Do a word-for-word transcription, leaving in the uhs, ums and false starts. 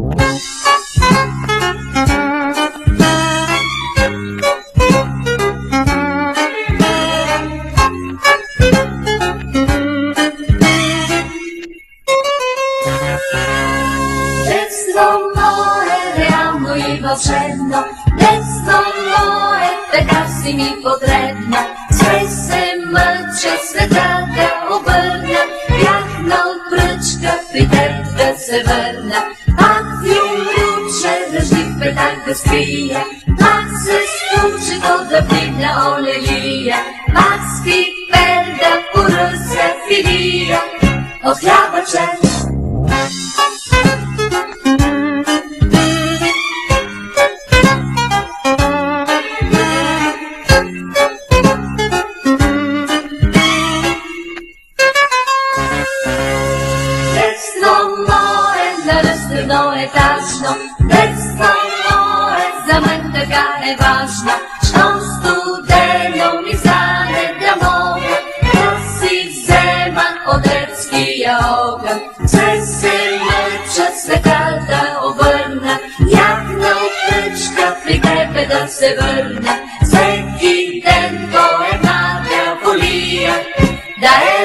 Cenno, desno moje, pegassi mi potrebno, sve se mlče, sve tada obrne, jahnal prčka, pri tebe se vrne, pak ju ljuče, drždi petak da skrije, pak se stuči, ko da divlja one lije, pak spi perda, purse filija, od jabače. Desno je tačno, desno moje, za men така е важно, щом студено ми стане да мога да си взема от детския огън. Все се мъча света да обърна, яхна отръчка при тебе да се върна, всеки ден по една тя волия, да е